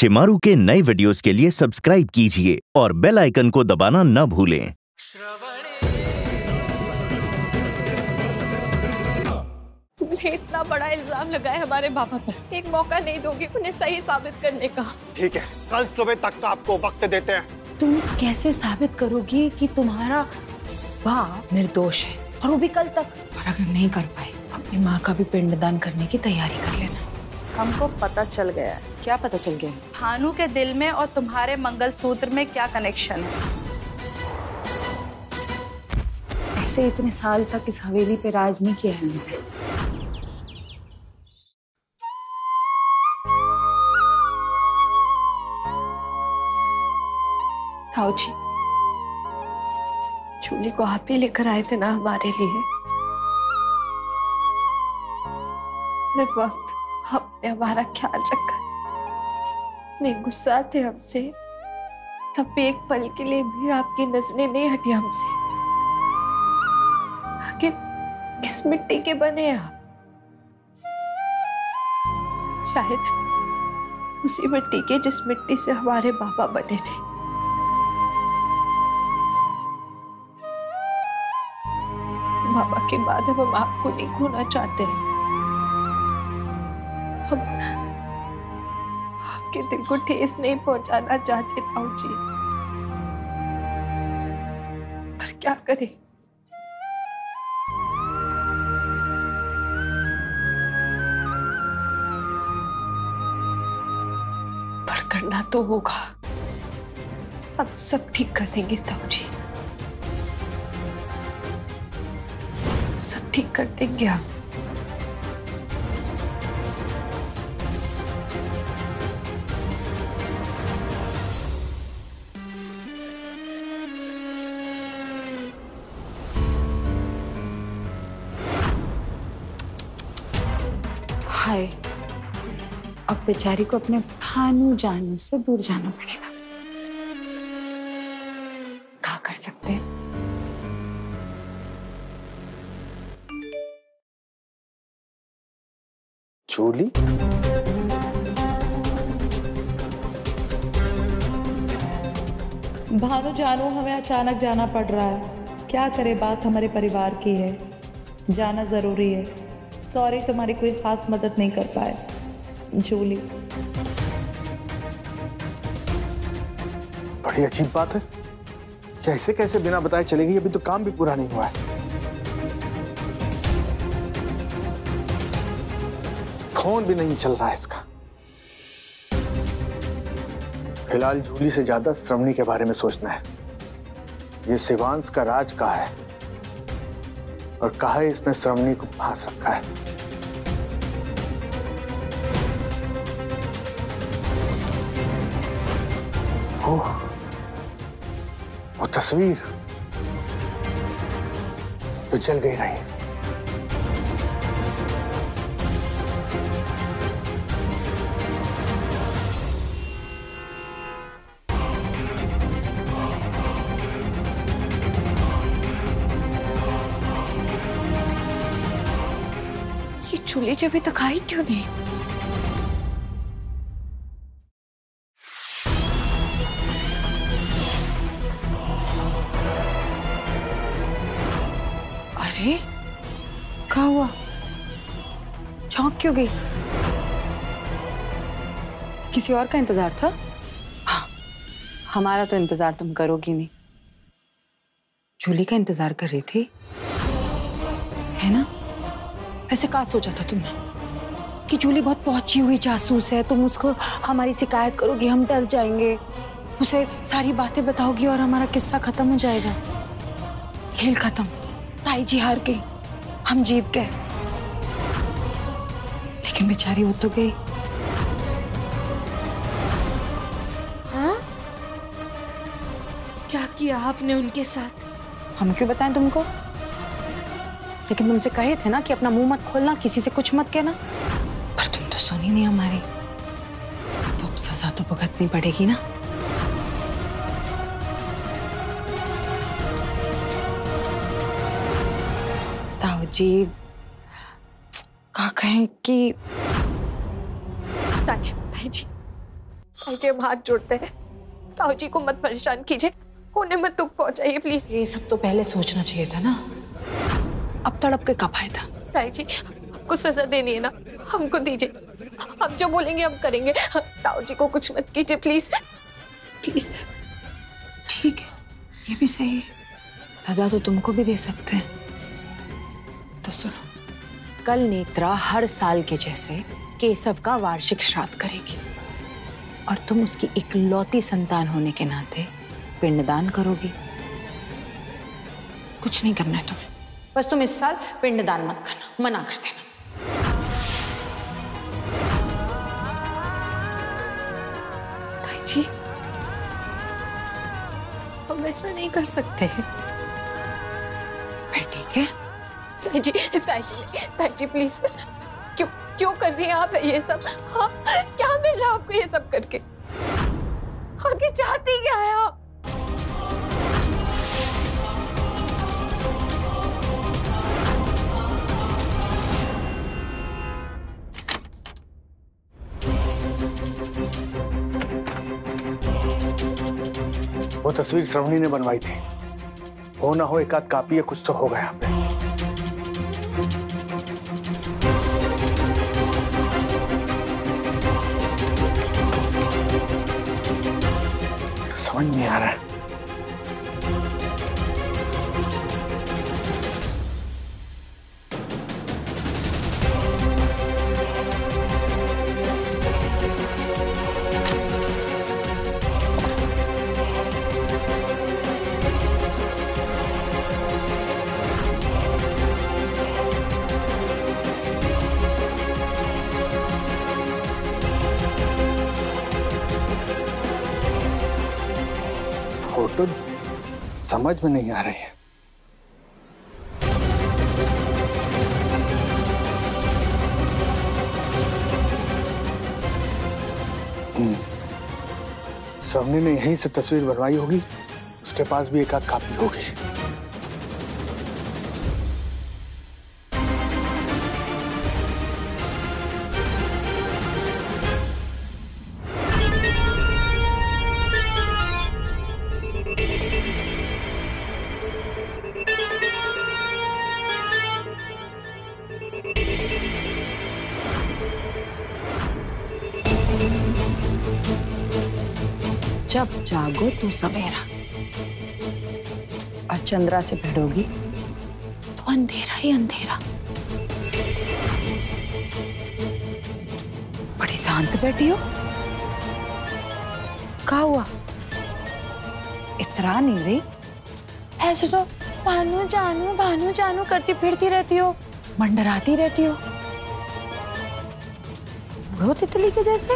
शिमारू के नए वीडियोस के लिए सब्सक्राइब कीजिए और बेल आइकन को दबाना न भूलें। तुमने इतना बड़ा इल्जाम लगाया हमारे बाबा पर, एक मौका नहीं दोगी उन्हें सही साबित करने का? ठीक है, कल सुबह तक का आपको वक्त देते हैं। तुम कैसे साबित करोगी कि तुम्हारा बाप निर्दोष है, और वो भी कल तक? और अगर नहीं कर पाए, अपनी माँ का भी पिंडदान करने की तैयारी कर लेना। हमको पता चल गया है। क्या पता चल गया? भानु के दिल में और तुम्हारे मंगलसूत्र में क्या कनेक्शन है। ऐसे इतने साल तक इस हवेली पे राज नहीं किया है मैंने। ताऊ जी, चूली को आप ही लेकर आए थे ना हमारे लिए। हर वक्त आपने हमारा ख्याल रखा। नहीं गुस्सा थे हमसे, तब भी एक पल के लिए भी आपकी नजरें नहीं हटी हमसे। आखिर किस मिट्टी के बने आप? शायद उसी मिट्टी के जिस मिट्टी से हमारे बाबा बने थे। बाबा के बाद अब हम आपको नहीं खोना चाहते। हम आपके दिल को ठेस नहीं पहुंचाना चाहते ताऊ जी, पर क्या करें? पर करना तो होगा। अब सब ठीक कर देंगे ताऊ जी, सब ठीक कर देंगे आप। हाय, अब बेचारी को अपने भानु जानू से दूर जाना पड़ेगा। क्या कर सकते हैं? जूली, भानु जानू, हमें अचानक जाना पड़ रहा है। क्या करे, बात हमारे परिवार की है, जाना जरूरी है। सॉरी, तुम्हारी कोई खास मदद नहीं कर पाए। जूली, बड़ी अजीब बात है। क्या ऐसे कैसे बिना बताए चलेगी? अभी तो काम भी पूरा नहीं हुआ है। फोन भी नहीं चल रहा है इसका। फिलहाल जूली से ज्यादा श्रवणी के बारे में सोचना है। ये शिवांश का राज कहाँ है और कहाँ है इसने श्रवणी को फांस रखा है। वो तस्वीर तो जल गई रही। ये चूली जब तक आई क्यों नहीं? अरे क्या हुआ? चौंक क्यों गई? किसी और का इंतजार था? हाँ, हमारा तो इंतजार तुम करोगी नहीं। जूली का इंतजार कर रही थी, है ना? ऐसे क्या सोचा था तुमने कि जूली बहुत पहुंची हुई जासूस है, तुम उसको हमारी शिकायत करोगी, हम डर जाएंगे, उसे सारी बातें बताओगी और हमारा किस्सा खत्म हो जाएगा? खेल खत्म, ताई जी हार गई, हम जीत गए। लेकिन बेचारी वो तो गई। हाँ? क्या किया आपने उनके साथ? हम क्यों बताएं तुमको? लेकिन तुमसे कहे थे ना कि अपना मुंह मत खोलना, किसी से कुछ मत कहना, पर तुम तो सुनी नहीं हमारी। तो अब सजा तो भुगतनी पड़ेगी ना। ताऊ जी, क्या कहें कि ताई जी, ताऊ जी हम हाथ जोड़ते हैं, ताऊ जी को मत परेशान कीजिए, उन्हें मत दुख पहुंचाइए प्लीज। ये सब तो पहले सोचना चाहिए था ना, अब तड़प के क्या फायदा। ताई जी आपको सजा देनी है ना, हमको दीजिए, हम जो बोलेंगे हम करेंगे। ताऊ जी को कुछ मत कीजिए प्लीज प्लीज। ठीक है, ये भी सही है, सजा तो तुमको भी दे सकते हैं। तो सुनो, कल नेत्रा हर साल के जैसे केशव का वार्षिक श्राद्ध करेगी और तुम उसकी इकलौती संतान होने के नाते पिंडदान करोगी। कुछ नहीं करना है तुम्हें, बस तुम इस साल पिंडदान मत करना, मना कर देना। ताई जी हम ऐसा नहीं कर सकते हैं। ठीक है ताई जी, ताई जी प्लीज, क्यों कर रही हैं आप ये सब? हाँ, क्या मिल रहा है आपको ये सब करके? आगे चाहती क्या है आप? वो तस्वीर श्रवणी ने बनवाई थी, हो ना हो एक आध कापी है, कुछ तो होगा यहाँ पे। समझ नहीं आ रहा है। फोटो समझ में नहीं आ रही है। श्रवणी ने यहीं से तस्वीर बनवाई होगी, उसके पास भी एक आध कापी होगी। जब जागो तो सवेरा, और चंद्रा से भिड़ोगी तो अंधेरा ही अंधेरा। बड़ी शांत बैठी हो, क्या हुआ? इतरा नहीं रही? ऐसे तो भानु जानू करती फिरती रहती हो, मंडराती रहती हो, बुढ़ो तितली के जैसे।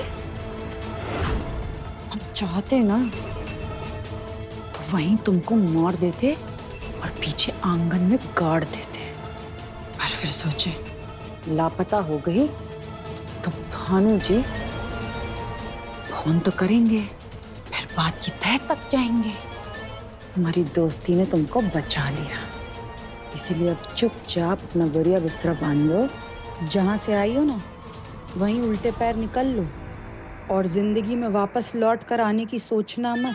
हम चाहते ना तो वहीं तुमको मार देते और पीछे आंगन में गाड़ देते, पर फिर सोचे लापता हो गई तो भानु जी फोन तो करेंगे, फिर बात की तह तक जाएंगे। तुम्हारी दोस्ती ने तुमको बचा लिया, इसीलिए अब चुपचाप अपना बढ़िया बिस्तरा बांध लो, जहां से आई हो ना वहीं उल्टे पैर निकल लो, और जिंदगी में वापस लौट कर आने की सोचना मत।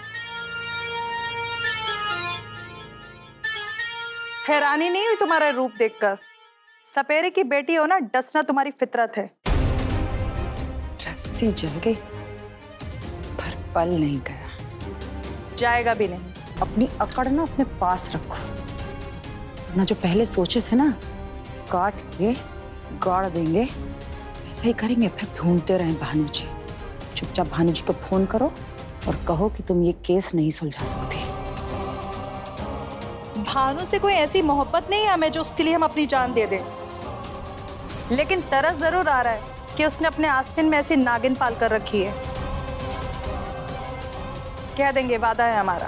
हैरानी नहीं हुई तुम्हारा रूप देखकर? सपेरे की बेटी हो ना, डसना तुम्हारी फितरत है। रस्सी जल गई पर पल नहीं गया, जाएगा भी नहीं। अपनी अकड़ ना अपने पास रखो, ना जो पहले सोचे थे ना काट के गाड़ देंगे, ऐसा ही करेंगे। फिर ढूंढते रहें भानु जी। चुपचाप भानु जी को फोन करो और कहो कि तुम ये केस नहीं सुलझा सकती। भानु से कोई ऐसी मोहब्बत नहीं है हमें जो उसके लिए हम अपनी जान दे दें, लेकिन तरस जरूर आ रहा है कि उसने अपने आस्तीन में ऐसी नागिन पाल कर रखी है। कह देंगे, वादा है हमारा।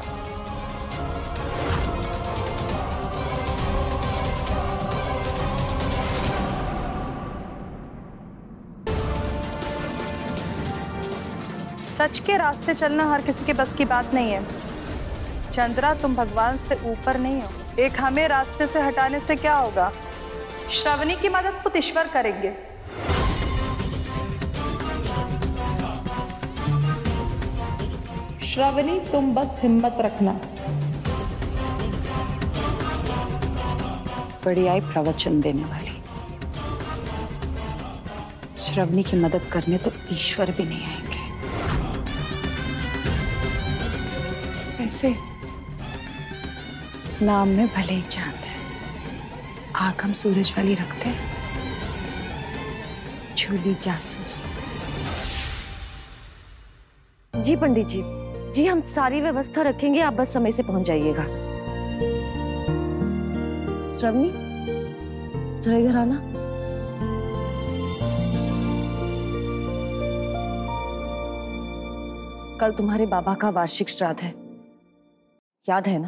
सच के रास्ते चलना हर किसी के बस की बात नहीं है। चंद्रा, तुम भगवान से ऊपर नहीं हो। एक हमें रास्ते से हटाने से क्या होगा? श्रवणी की मदद खुद ईश्वर करेंगे। श्रावणी तुम बस हिम्मत रखना। बड़ी आई प्रवचन देने वाली। श्रवणी की मदद करने तो ईश्वर भी नहीं आएंगे। कैसे? नाम में भले ही चांद है, आंख हम सूरज वाली रखते हैं। झूली जासूस। जी पंडित जी, जी हम सारी व्यवस्था रखेंगे, आप बस समय से पहुंच जाइएगा। श्रवणी जरा इधर आना। कल तुम्हारे बाबा का वार्षिक श्राद्ध है, याद है ना?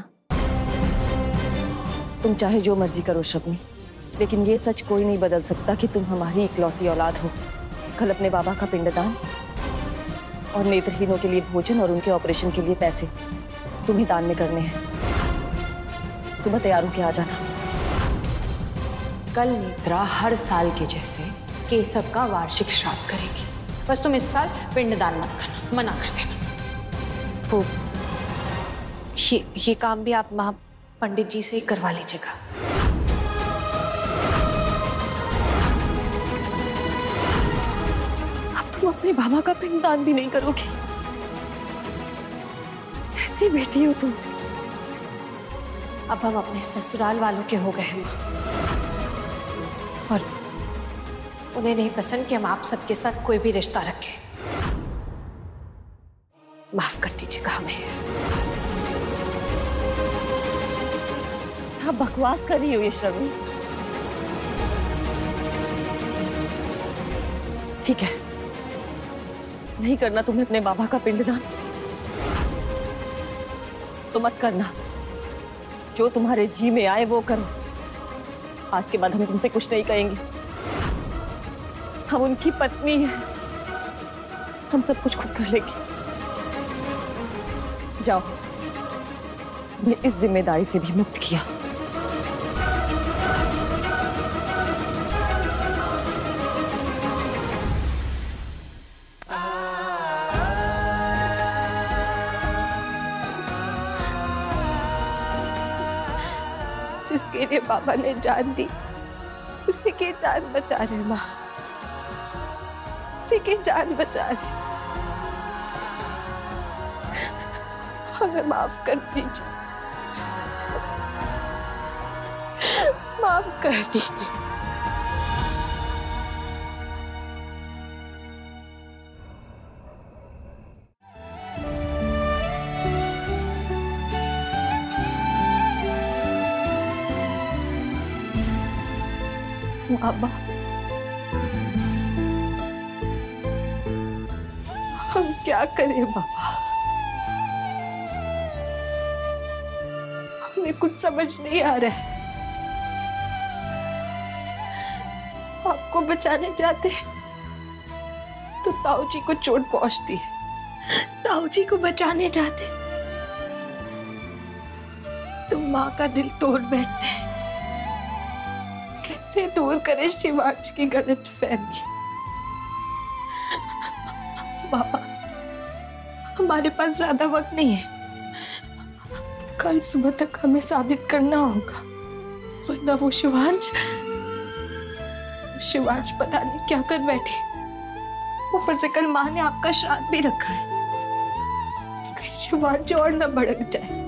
तुम चाहे जो मर्जी करो श्रवणी, लेकिन ये सच कोई नहीं बदल सकता कि तुम हमारी इकलौती औलाद हो। कल अपने बाबा का पिंडदान और नेत्रहीनों के लिए भोजन और उनके ऑपरेशन के लिए पैसे तुम्हें दान में करने हैं। सुबह तैयार होके आ जाना। कल नेत्रा हर साल के जैसे केशव का वार्षिक श्राद्ध करेगी। बस तुम इस साल पिंडदान मत करना, मना कर देना। वो ये काम भी आप वहाँ पंडित जी से ही करवा लीजिएगा। अब तुम अपने बाबा का पिंडदान भी नहीं करोगी? ऐसी बेटी हो तुम। अब हम अपने ससुराल वालों के हो गए हैं माँ, और उन्हें नहीं पसंद कि हम आप सबके साथ कोई भी रिश्ता रखें। माफ कर दीजिएगा हमें। आप बकवास कर रही हो ये श्रवणी। ठीक है, नहीं करना तुम्हें अपने बाबा का पिंडदान तो मत करना। जो तुम्हारे जी में आए वो करो। आज के बाद हम तुमसे कुछ नहीं कहेंगे। हम उनकी पत्नी हैं, हम सब कुछ खुद कर लेंगे। जाओ, मैं इस जिम्मेदारी से भी मुक्त किया। जिसके लिए बाबा ने जान दी, उसी की जान बचा रहे माँ, उसी की जान बचा रहे। हमें माफ कर दीजिए, माफ कर दीजिए। बाबा, हम क्या करें बाबा? हमें कुछ समझ नहीं आ रहा है। आपको बचाने जाते तो ताऊ जी को चोट पहुंचती है, ताऊ जी को बचाने जाते तो माँ का दिल तोड़ बैठते हैं। कैसे दूर करें शिवांश की गलतफहमी? बाबा, हमारे पास ज्यादा वक्त नहीं है। कल सुबह तक हमें साबित करना होगा, वरना वो शिवांश पता नहीं क्या कर बैठे। ऊपर से कल माँ ने आपका श्राद्ध भी रखा है, कहीं शिवांश और न भड़क जाए।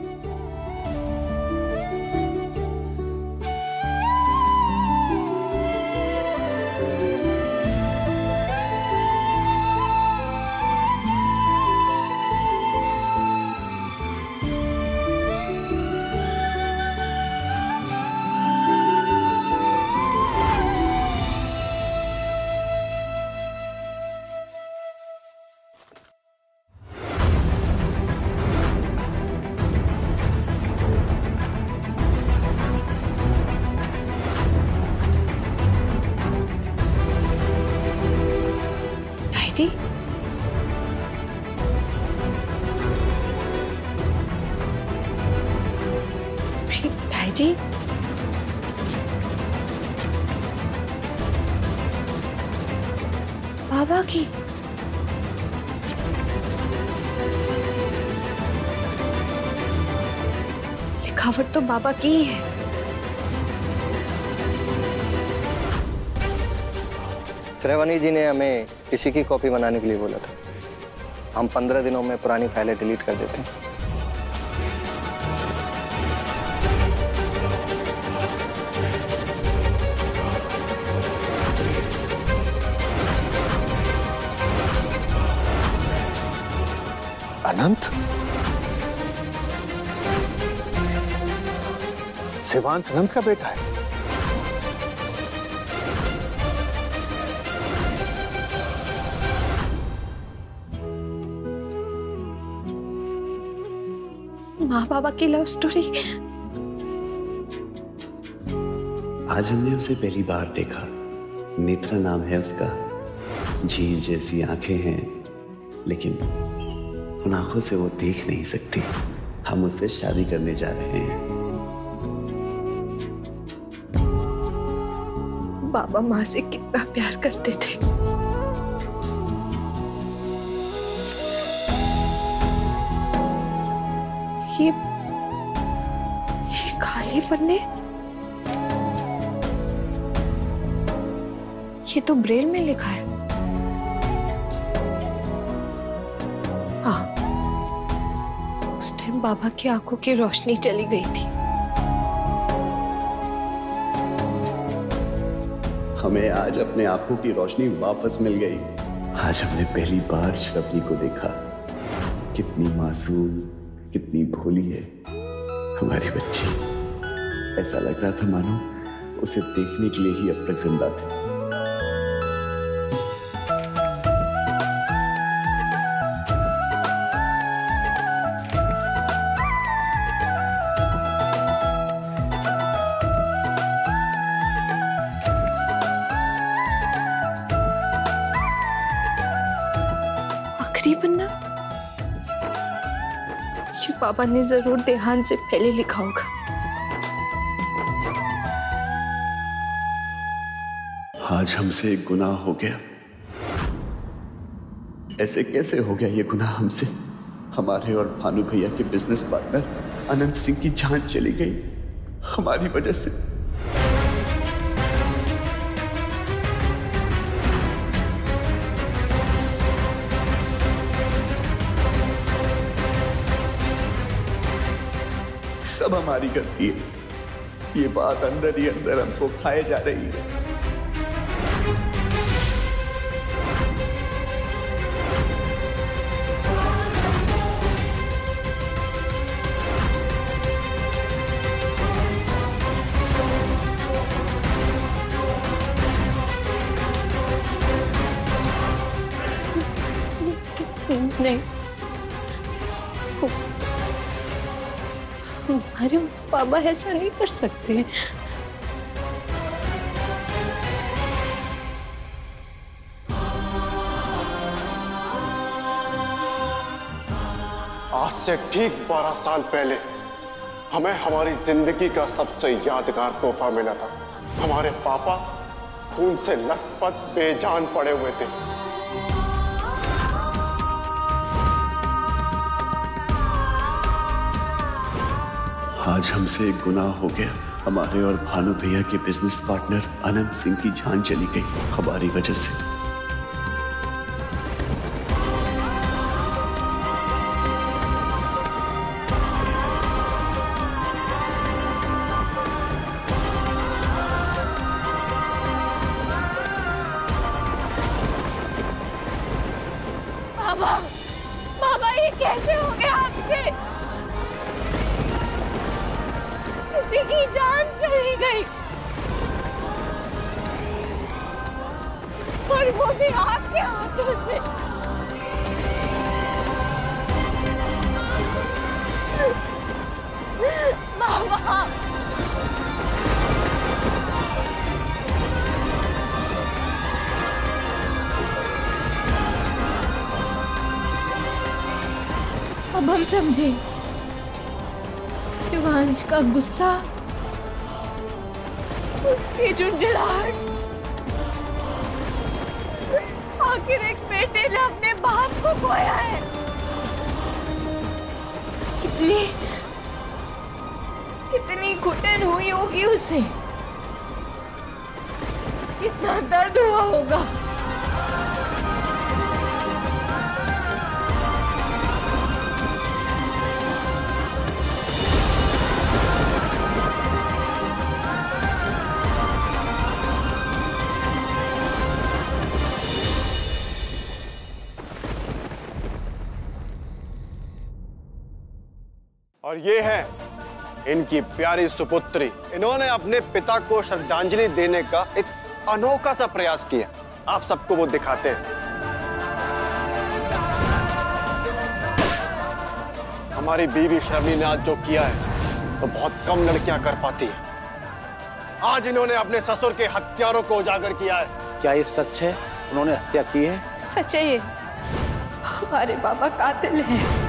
डायरी बाबा की। लिखावट तो बाबा की ही है। श्रेवानी जी ने हमें इसी की कॉपी बनाने के लिए बोला था। हम 15 दिनों में पुरानी फाइलें डिलीट कर देते हैं। अनंत? शिवांश अनंत का बेटा है? माँ बाबा की लव स्टोरी। आज हमने उसे पहली बार देखा। नेत्रा नाम है उसका। झील जैसी आंखें हैं, लेकिन उन आंखों से वो देख नहीं सकती। हम उससे शादी करने जा रहे हैं। बाबा माँ से कितना प्यार करते थे। ये खाली पन्ने, ये तो ब्रेल में लिखा है। हाँ, उस टाइम बाबा की आंखों की रोशनी चली गई थी। हमें आज अपने आंखों की रोशनी वापस मिल गई। आज हमने पहली बार श्रवनी को देखा। कितनी मासूम, कितनी भोली है हमारी बच्ची। ऐसा लग रहा था मानो उसे देखने के लिए ही अब तक जिंदा थे। आखिरी पन्ना, ये बाबा ने जरूर देहांत से पहले लिखा होगा। आज हमसे एक गुनाह हो गया। ऐसे कैसे हो गया ये गुनाह हमसे? हमारे और भानु भैया के बिजनेस पार्टनर अनंत सिंह की जान चली गई हमारी वजह से। सब हमारी गलती है। ये बात अंदर ही अंदर हमको खाए जा रही है। नहीं, अरे बाबा ऐसा नहीं कर सकते। आज से ठीक 12 साल पहले हमें हमारी जिंदगी का सबसे यादगार तोहफा मिला था। हमारे पापा खून से लथपथ बेजान पड़े हुए थे। आज हमसे एक गुनाह हो गया। हमारे और भानु भैया के बिजनेस पार्टनर अनंत सिंह की जान चली गई हमारी वजह से। बाबा, बाबा ये कैसे हो गया आपसे? किसी की जान चली गई और वो भी आपके हाथों से। बाबा, अब हम समझे शिवांश का गुस्सा, उसकी झुंझलाहट। आखिर एक बेटे ने अपने बाप को खोया है। घुटन हुई होगी उसे, कितना दर्द हुआ होगा। और ये है इनकी प्यारी सुपुत्री। इन्होंने अपने पिता को श्रद्धांजलि देने का एक अनोखा सा प्रयास किया। आप सबको वो दिखाते हैं। हमारी बीवी श्रवणी ने आज जो किया है तो बहुत कम लड़कियां कर पाती हैं। आज इन्होंने अपने ससुर के हत्यारों को उजागर किया है। क्या ये सच है? उन्होंने हत्या की है? सच है ये, हमारे बाबा कातिल हैं।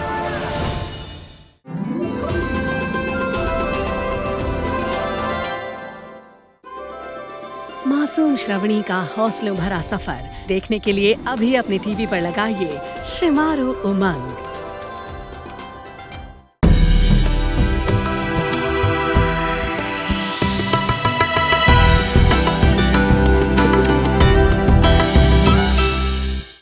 मासूम श्रवणी का हौसलों भरा सफर देखने के लिए अभी अपने टीवी पर लगाइए शिमारू उमंग।